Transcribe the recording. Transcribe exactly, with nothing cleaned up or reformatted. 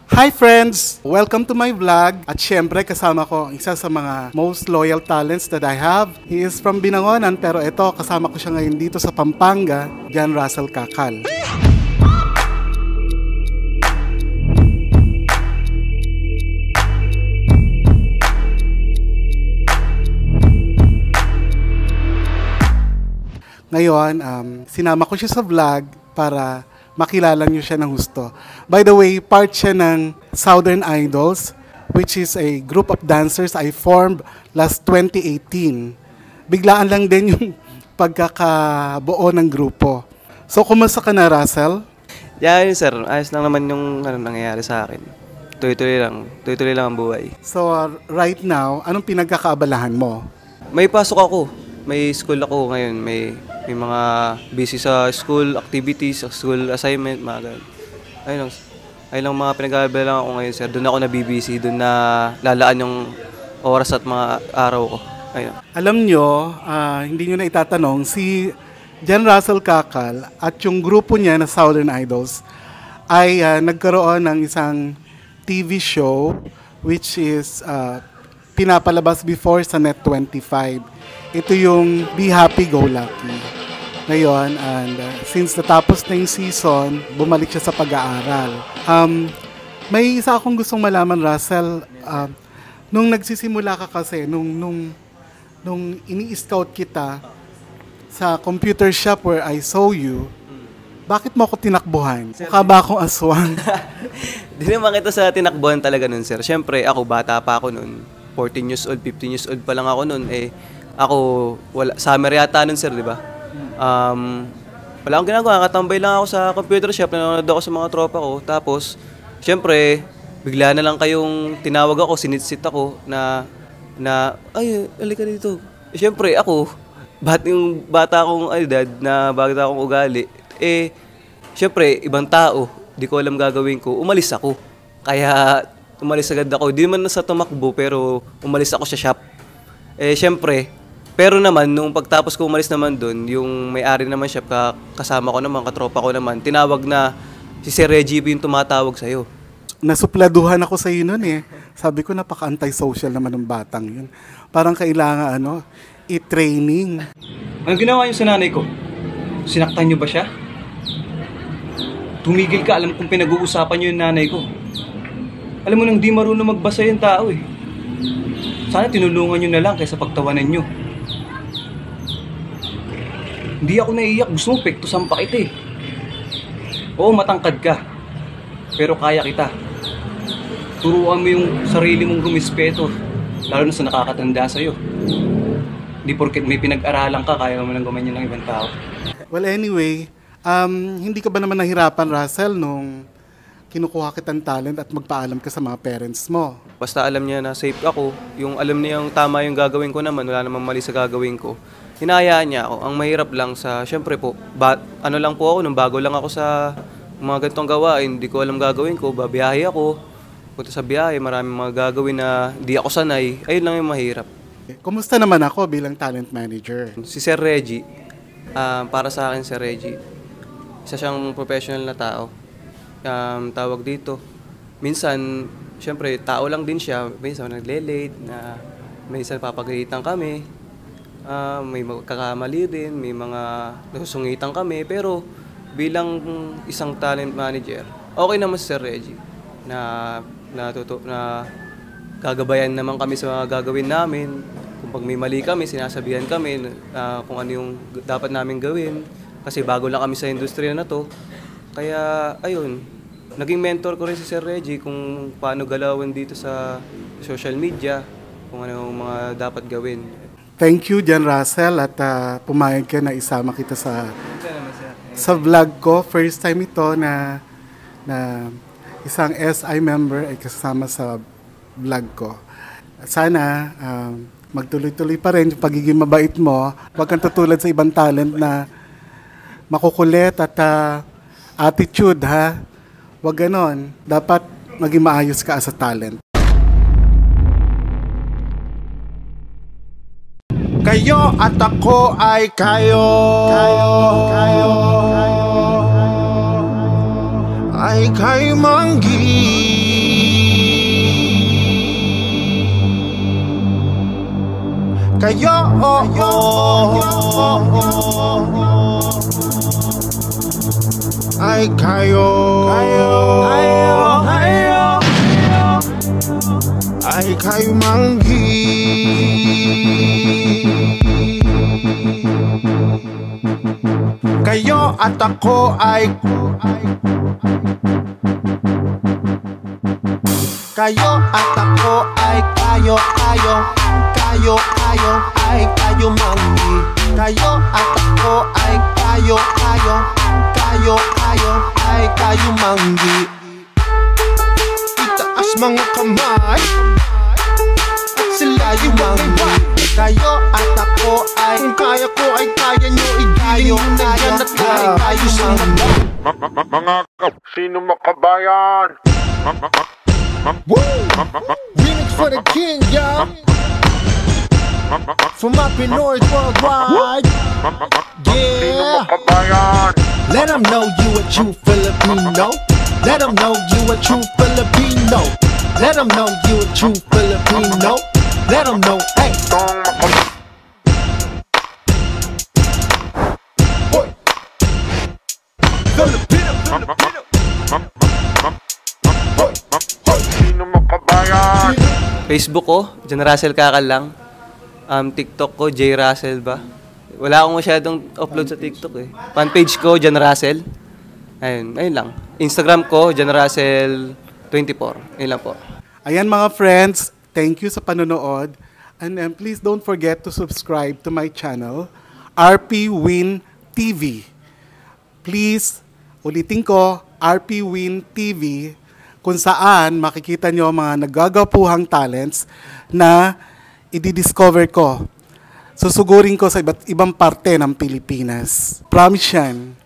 Hi friends! Welcome to my vlog. At syempre kasama ko ang isa sa mga most loyal talents that I have. He is from Binangonan pero ito kasama ko siya ngayon dito sa Pampanga, Jan Russel Cacal. Ngayon, um, sinama ko siya sa vlog para makilala niyo siya ng husto. By the way, part siya ng Southern Idols, which is a group of dancers I formed last twenty eighteen. Biglaan lang din yung pagkakabuo ng grupo. So, kumusta ka na, Russel? Yeah, yun sir. Ayos lang naman yung ano, nangyayari sa akin. Tuloy-tuloy lang. Tuloy-tuloy lang ang buhay. So, uh, right now, anong pinagkakaabalahan mo? May pasok ako. May school ako ngayon. May may mga busy sa school activities, school assignment, mga ganun. Ayun lang. Ayun lang mga pinag-aabalan ako ngayon, sir. Doon ako nabibisi, doon na lalaan yung oras at mga araw ko. Ayun. Alam nyo, uh, hindi nyo na itatanong, si Jan Russel Cacal at yung grupo niya na Southern Idols ay uh, nagkaroon ng isang T V show which is uh, pinapalabas before sa Net twenty-five. Ito yung Be Happy Go Lucky. Ngayon, and uh, since natapos na yung season, bumalik siya sa pag-aaral. Um, may isa akong gustong malaman, Russel. Uh, nung nagsisimula ka kasi, nung, nung, nung ini-scout kita sa computer shop where I saw you, bakit mo ako tinakbuhan? Mukha ba akong aswang? Di naman kita sa tinakbuhan talaga nun, sir. Siyempre, ako, bata pa ako nun. fourteen years old, fifteen years old pa lang ako nun. Eh, ako, wala, summer yata nun, sir, di ba? Um, wala akong ginagawa, katambay lang ako sa computer shop, nanonood ako sa mga tropa ko. Tapos, syempre, bigla na lang kayong tinawag ako, sinitsit ako na, na ay, alika dito. Eh, syempre, ako, bat yung bata akong edad na bata akong ugali, eh, syempre, ibang tao, di ko alam gagawin ko, umalis ako. Kaya, umalis agad ako. Di man na sa tumakbo, pero umalis ako sa shop. Eh, syempre, pero naman, nung pagtapos ko umalis naman doon, yung may-ari naman siya, kasama ko naman, katropa ko naman, tinawag na si Sir Reggie yung tumatawag sa'yo. Nasupladuhan ako sa iyo noon eh. Sabi ko, napaka-anti-social naman ng batang yun. Parang kailangan, ano, i-training. Anong ginawa niyo sa nanay ko? Sinaktan niyo ba siya? Tumigil ka, alam kong pinag-uusapan niyo yung nanay ko. Alam mo nang di marunong magbasa yung tao eh. Sana tinulungan niyo na lang kaysa pagtawanan niyo. Hindi ako naiiyak, gusto mo pektusan pa kita eh. Oo, matangkad ka. Pero kaya kita. Turuan mo yung sarili mong rumispeto, lalo na sa nakakatanda sa'yo. Hindi porket may pinag-aralan ka, kaya mo nang gumanyan ng ibang tao. Well anyway, um, hindi ka ba naman nahirapan, Russel, nung kinukuha kitang talent at magpaalam ka sa mga parents mo? Basta alam niya na safe ako, yung alam niya yung tama yung gagawin ko naman, wala namang mali sa gagawin ko. Hinahayaan niya ako. Ang mahirap lang sa, syempre po, ba, ano lang po ako, nung bago lang ako sa mga ganitong gawain, hindi ko alam gagawin ko, babiyahe ako, punta sa biyahe, maraming mga gagawin na di ako sanay, ayun lang yung mahirap. Kumusta naman ako bilang talent manager? Si Sir Reggie, uh, para sa akin Sir Reggie, isa siyang professional na tao. Um, tawag dito, minsan, syempre, tao lang din siya, minsan nagle-late, na minsan papagalitan kami, uh, may magkakamali din, may mga nasusungitan kami, pero bilang isang talent manager, okay naman si Sir Reggie, na, na, tuto, na gagabayan naman kami sa mga gagawin namin. Kung pag may mali kami, sinasabihan kami uh, kung ano yung dapat namin gawin, kasi bago lang kami sa industriya na to. Kaya, ayun, naging mentor ko rin si Sir Reggie kung paano galawin dito sa social media, kung ano yung mga dapat gawin. Thank you, Jan Russel, at uh, pumayag ka na isama kita sa sa vlog ko. First time ito na na isang S I member ay kasama sa vlog ko. Sana um, magtuloy-tuloy pa rin yung pagiging mabait mo. Huwag kang tutulad sa ibang talent na makukulit at uh, attitude, ha? Huwag ganon. Dapat maging maayos ka as a talent. Kayo at ako ay kayo, kayo, kayo, kayo, ay kay Manggi. kayo ay kayo ay kayo manggi. Kayo at ako ay kayo at ako ay kayo kayo kayo kayo ay kayo manggi. Kayo at ako ay kayo kayo kayo kayo ay kayo manggi. Itaas mga kamay at sila yung manggi. Kayo at ako ay kung kaya ko ay kaya nyo igayo na yan at ay kayo manggi. Mga kap, sino makabayan? Woo! Remix for the king, y'all. From up in North worldwide. Yeah. Let them know you a true Filipino. Let them know you a true Filipino. Let them know you a true Filipino. Let them know, hey. Filipino, Filipino. Facebook ko, John Russel Cacal lang. Um, TikTok ko, J. Russel ba? Wala akong masyadong upload sa TikTok eh. Fanpage ko, John Russel. Ayun, ayun lang. Instagram ko, John Russel twenty-four. Ayun lang po. Ayan mga friends, thank you sa panonood. And um, please don't forget to subscribe to my channel, R P Win T V. Please, ulitin ko, R P Win T V, kung saan makikita nyo mga nagagapuhang talents na i-discover ko. Susugurin ko sa iba't ibang parte ng Pilipinas. Promise yan.